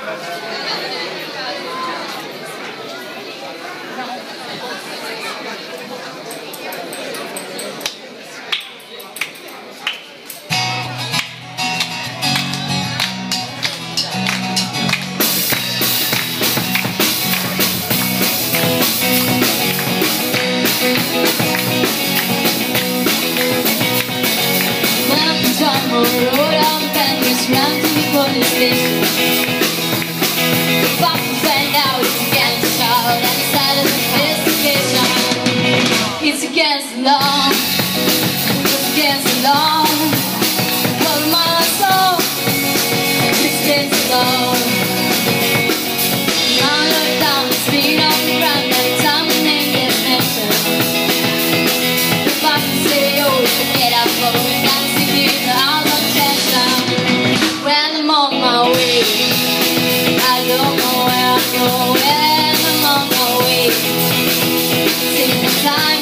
It's against the law, it's against the law. For my soul, it's against the law. Now look down the speed of the ground every time the name gets mentioned. If I can say, oh, forget I vote, can't see it, I'll not catch down. When I'm on my way, I don't know where I'm going. When I'm on my way, take the time.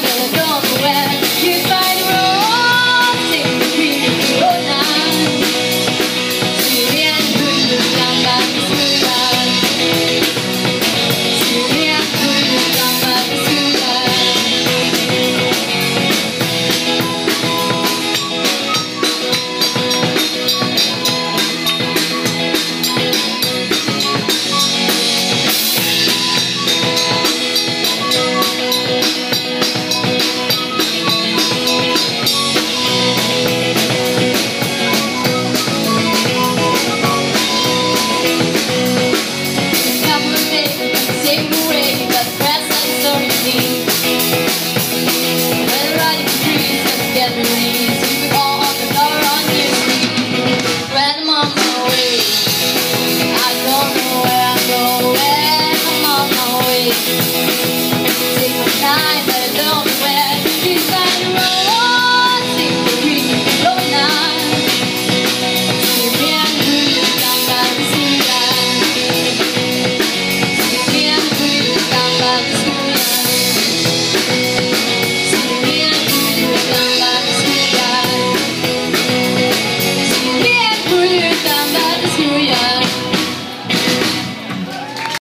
I don't know where I'm going, I'm on my way.